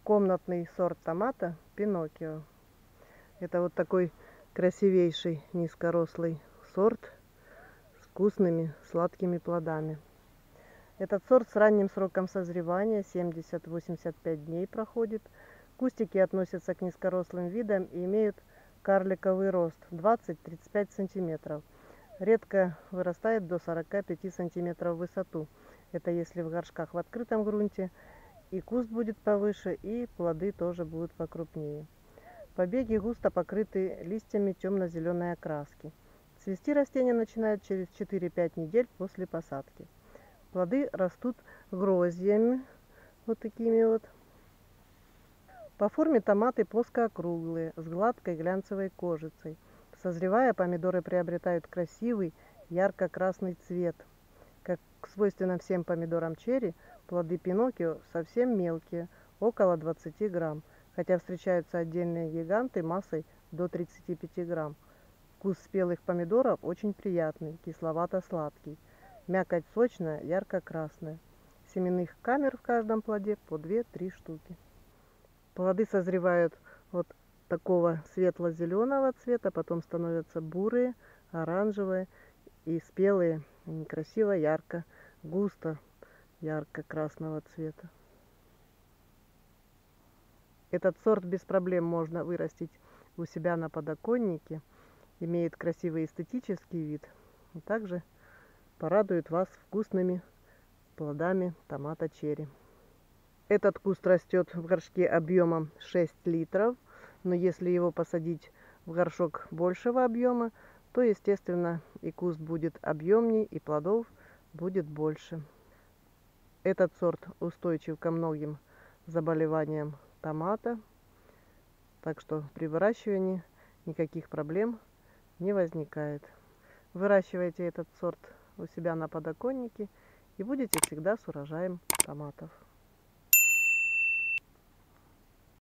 комнатный сорт томата Пиноккио. Это вот такой красивейший низкорослый сорт с вкусными сладкими плодами. Этот сорт с ранним сроком созревания, 70-85 дней проходит. Кустики относятся к низкорослым видам и имеют карликовый рост 20-35 сантиметров. Редко вырастает до 45 сантиметров в высоту. Это если в горшках в открытом грунте, и куст будет повыше, и плоды тоже будут покрупнее. Побеги густо покрыты листьями темно-зеленой окраски. Цвести растения начинают через 4-5 недель после посадки. Плоды растут гроздьями, вот такими вот. По форме томаты плоскоокруглые, с гладкой глянцевой кожицей. Созревая, помидоры приобретают красивый ярко-красный цвет. Как свойственно всем помидорам черри, плоды Пиноккио совсем мелкие, около 20 грамм, хотя встречаются отдельные гиганты массой до 35 грамм. Вкус спелых помидоров очень приятный, кисловато-сладкий. Мякоть сочная, ярко-красная. Семенных камер в каждом плоде по 2-3 штуки. Плоды созревают вот такого светло-зеленого цвета, потом становятся бурые, оранжевые и спелые, красиво, ярко, густо, ярко-красного цвета. Этот сорт без проблем можно вырастить у себя на подоконнике, имеет красивый эстетический вид, а также порадует вас вкусными плодами томата черри. Этот куст растет в горшке объемом 6 литров, но если его посадить в горшок большего объема, то, естественно, и куст будет объемнее, и плодов будет больше. Этот сорт устойчив ко многим заболеваниям томата, так что при выращивании никаких проблем не возникает. Выращивайте этот сорт у себя на подоконнике и будете всегда с урожаем томатов.